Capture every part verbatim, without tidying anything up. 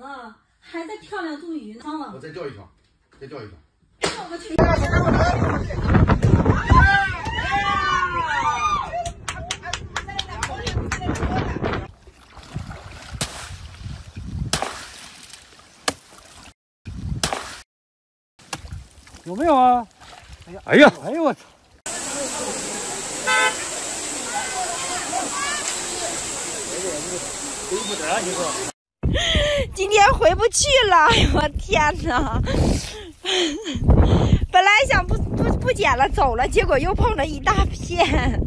了，还在漂亮种鱼呢。上了， 我再钓一条，再钓一条。 钓个去！ 有没有啊？哎呀，哎呀，我操！回不得，你说？ 今天回不去了，我天哪！本来想不不不捡了走了，结果又碰了一大片。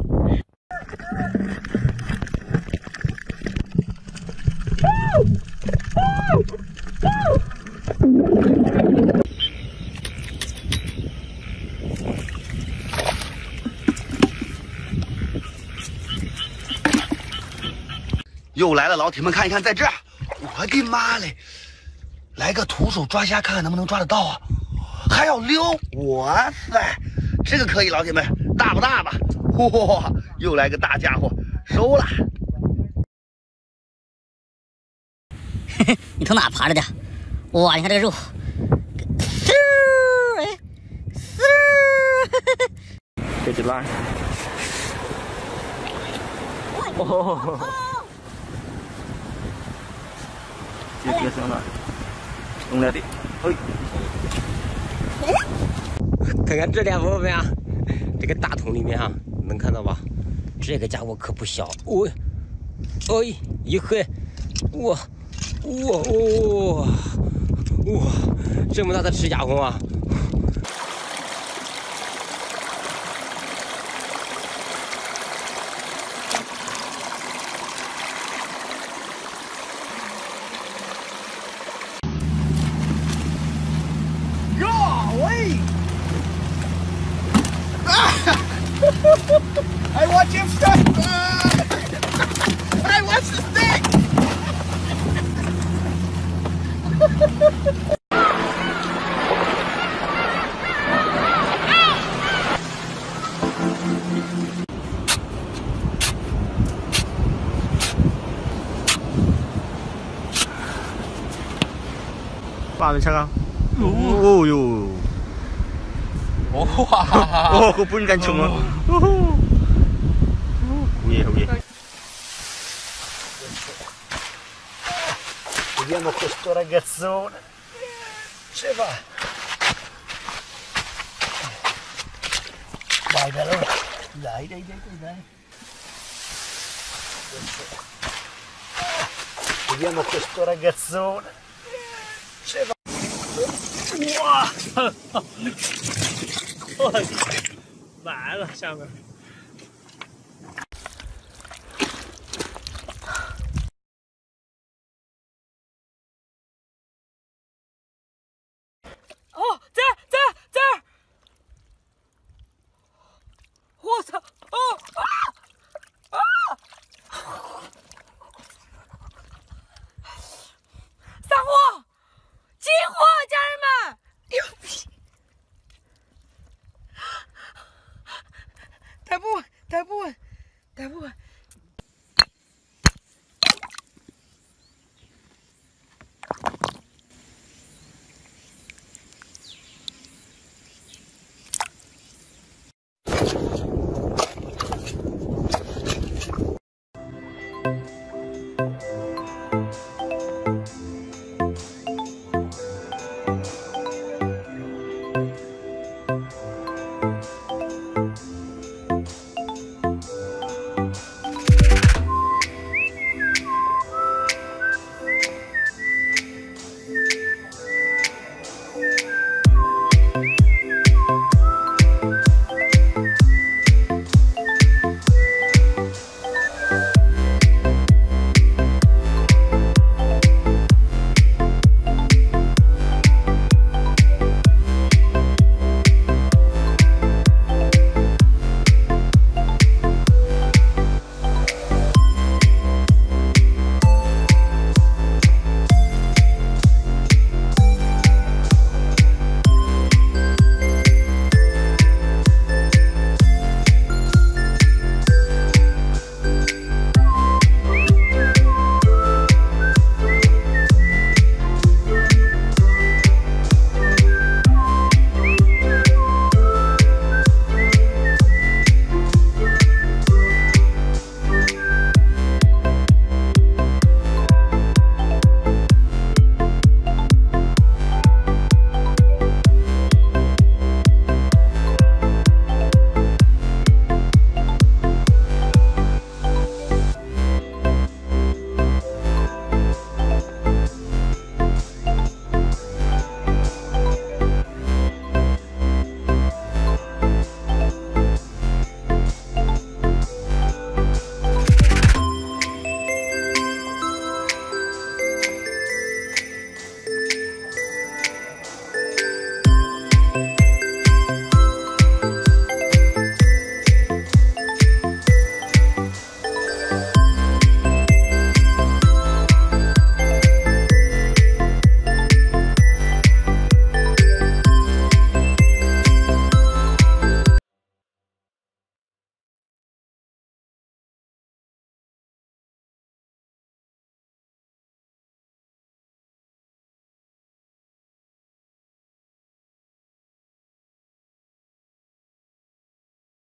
又来了，老铁们看一看，在这儿，我的妈嘞！来个徒手抓虾，看看能不能抓得到啊！还要溜，哇塞，这个可以，老铁们，大不大吧？哇，又来个大家伙，收了。 嘿嘿，你从哪爬着的？哇，你看这个肉，嗖，哎，嗖， 这只拉。哦。 接接上了，弄来的，嘿，看看这两部分啊，这个大桶里面啊，能看到吧？这个家伙可不小，哦，哎，一嘿，哇，哇哇哇，这么大的赤甲红啊！ I want him stuck! I want the stick! 爸没吃啊？哦哟！ 哇！ 哦，可不敢冲啊！哦，好嘢好嘢。 Vediamo questo ragazzone. Ce va. Dai, bello. Dai, dai, dai, dai. Vediamo questo ragazzone. Ce va. Wow! 完了，下面。